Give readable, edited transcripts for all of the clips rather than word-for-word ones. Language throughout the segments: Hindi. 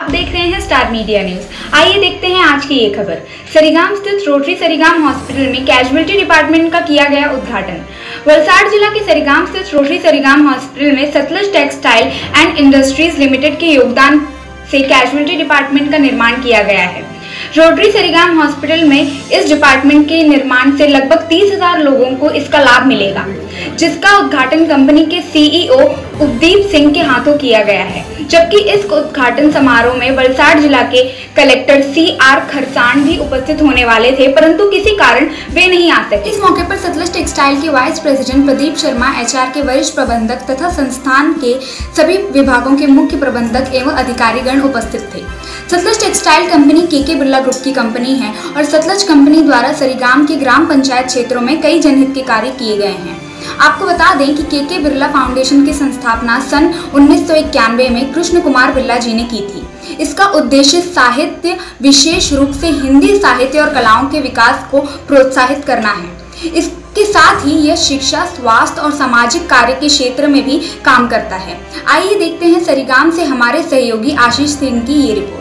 आप देख रहे हैं स्टार मीडिया न्यूज। आइए देखते हैं आज की ये खबर। सरीगाम स्थित रोटरी सरीगाम हॉस्पिटल में कैजुअलिटी डिपार्टमेंट का किया गया उद्घाटन। वलसाड़ जिला के सरीगाम स्थित रोटरी सरीगाम हॉस्पिटल में Sutlej textile and industries limited के योगदान से कैजुअलिटी डिपार्टमेंट का निर्माण किया गया है। रोटरी सरीगाम हॉस्पिटल में इस डिपार्टमेंट के निर्माण से लगभग 30,000 लोगों को इसका लाभ मिलेगा, जिसका उद्घाटन कंपनी के सीईओ उपदीप सिंह के हाथों किया गया है। जबकि इस उद्घाटन समारोह में वलसाड़ जिला के कलेक्टर CR खरसाण भी उपस्थित होने वाले थे, परंतु किसी कारण वे नहीं आ सके। इस मौके पर सतलज टेक्सटाइल के vice president Pradeep Sharma, HR के वरिष्ठ प्रबंधक तथा संस्थान के सभी विभागों के मुख्य प्रबंधक एवं अधिकारीगण उपस्थित थे। Sutlej textile company KK Birla group की कंपनी है और सतलज कंपनी द्वारा सरीगाम के ग्राम पंचायत क्षेत्रों में कई जनहित के कार्य किए गए हैं। आपको बता दें कि KK बिरला फाउंडेशन की संस्थापना सन 1991 में कृष्ण कुमार बिरला जी ने की थी। इसका उद्देश्य साहित्य, विशेष रूप से हिंदी साहित्य और कलाओं के विकास को प्रोत्साहित करना है। इसके साथ ही यह शिक्षा, स्वास्थ्य और सामाजिक कार्य के क्षेत्र में भी काम करता है। आइए देखते हैं सरीगाम से हमारे सहयोगी आशीष सिंह की ये रिपोर्ट।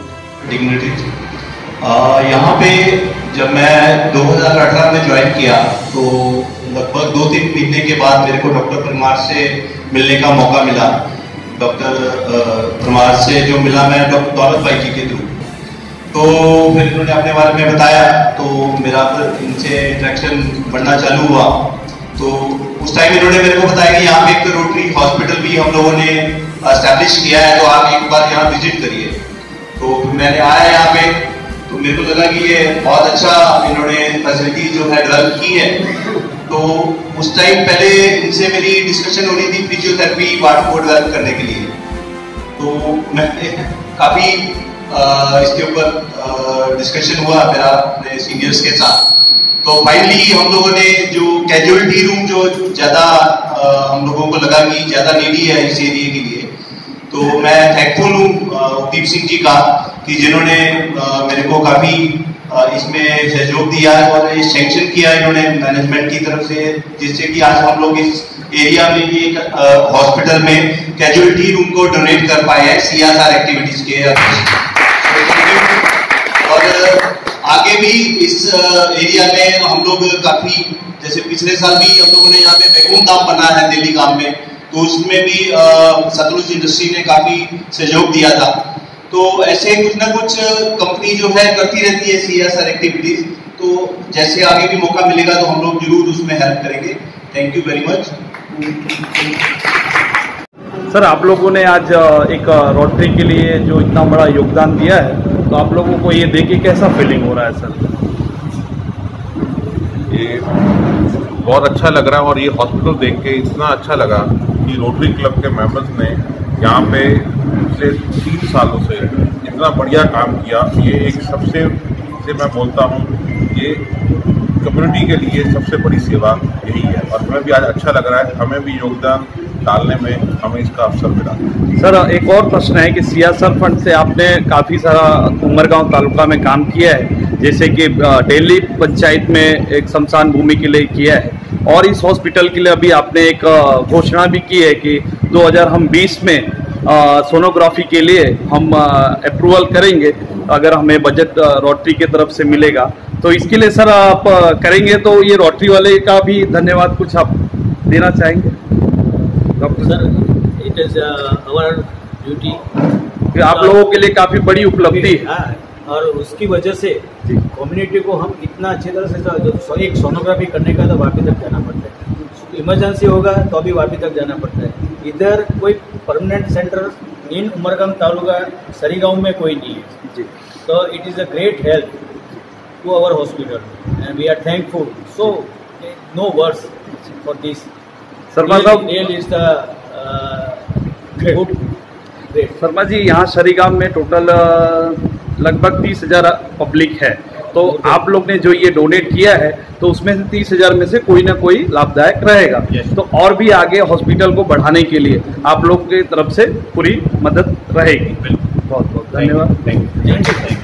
यहाँ पे जब मैं 2018 में ज्वाइन किया तो लगभग 2-3 महीने के बाद मेरे को डॉक्टर परमार से मिलने का मौका मिला। डॉक्टर परमार से जो मिला मैं डॉक्टर दौलत भाई जी के थ्रू, तो फिर इन्होंने अपने बारे में बताया, तो मेरा फिर इनसे इंटरेक्शन बढ़ना चालू हुआ। तो उस टाइम इन्होंने मेरे को बताया कि यहाँ पे एक रोटरी हॉस्पिटल भी हम लोगों ने एस्टैब्लिश किया है, तो आप एक बार यहाँ विजिट करिए। तो मैंने आया यहाँ पे, तो मेरे को लगा कि ये बहुत अच्छा इन्होंने फैसिलिटी जो है डेवलप की है। तो उस टाइम पहले इनसे मेरी डिस्कशन हो रही थी फिजियोथेरेपी पार्ट को डेवलप करने के लिए, तो मैं काफ़ी इसके ऊपर डिस्कशन हुआ मेरा अपने सीनियर्स के साथ। तो फाइनली हम लोगों ने जो कैजुअलिटी रूम जो ज़्यादा हम लोगों को लगा कि ज़्यादा नीडी है इस एरिया के लिए, तो मैं थैंकफुल हूँ दीप सिंह जी का कि जिन्होंने मेरे को काफ़ी इसमें सहयोग दिया है और ये सैंक्शन किया इन्होंने मैनेजमेंट की तरफ से, जिससे कि आज हम लोग इस एरिया में भी एक हॉस्पिटल में कैजुअलिटी रूम को डोनेट कर पाए हैं CSR एक्टिविटीज के। और आगे भी इस एरिया में हम लोग काफ़ी, जैसे पिछले साल भी हम लोगों ने यहाँ पे बैकून दाम बना है दिल्ली गांव में, तो उसमें भी सतलुज इंडस्ट्री ने काफ़ी सहयोग दिया था। तो ऐसे कुछ ना कुछ कंपनी जो है करती रहती है CSR एक्टिविटीज, तो जैसे आगे भी मौका मिलेगा तो हम लोग जरूर उसमें हेल्प करेंगे। Thank you very much. Sir, आप लोगों ने आज एक रोटरी के लिए जो इतना बड़ा योगदान दिया है, तो आप लोगों को ये देख के कैसा फीलिंग हो रहा है सर? ये बहुत अच्छा लग रहा है और ये हॉस्पिटल देख के इतना अच्छा लगा कि रोटरी क्लब के मेंबर्स ने यहाँ पे पिछले 3 सालों से इतना बढ़िया काम किया। ये एक सबसे मैं बोलता हूँ, ये कम्युनिटी के लिए सबसे बड़ी सेवा यही है और हमें भी आज अच्छा लग रहा है। हमें भी योगदान डालने में हमें इसका अवसर मिला। सर, एक और प्रश्न है कि CSR फंड से आपने काफ़ी सारा उमरगांव तालुका में काम किया है, जैसे कि डेली पंचायत में एक शमशान भूमि के लिए किया है और इस हॉस्पिटल के लिए अभी आपने एक घोषणा भी की है कि 2020 में सोनोग्राफी के लिए हम अप्रूवल करेंगे अगर हमें बजट रोटरी की तरफ से मिलेगा। तो इसके लिए सर आप करेंगे, तो ये रोटरी वाले का भी धन्यवाद कुछ आप देना चाहेंगे? Doctor sir, it is our duty. आप लोगों के लिए काफ़ी बड़ी उपलब्धि है और उसकी वजह से कम्युनिटी को हम इतना अच्छी तरह से एक सोनोग्राफी करने का तो वापी तक जाना पड़ता है, इमरजेंसी होगा तो अभी वापी तक जाना पड़ता है। इधर कोई permanent centre in Umargam taluka Sarigaon में कोई नहीं है जी। तो it is a great help to our hospital and we are thankful. So no words for this. Sharma साहब, real is the good great. Sharma ji, यहाँ सरीगाम में टोटल लगभग 30,000 पब्लिक है, तो आप लोग ने जो ये डोनेट किया है तो उसमें से 30,000 में से कोई ना कोई लाभदायक रहेगा। तो और भी आगे हॉस्पिटल को बढ़ाने के लिए आप लोग की तरफ से पूरी मदद रहेगी। बहुत बहुत धन्यवाद। Thank you.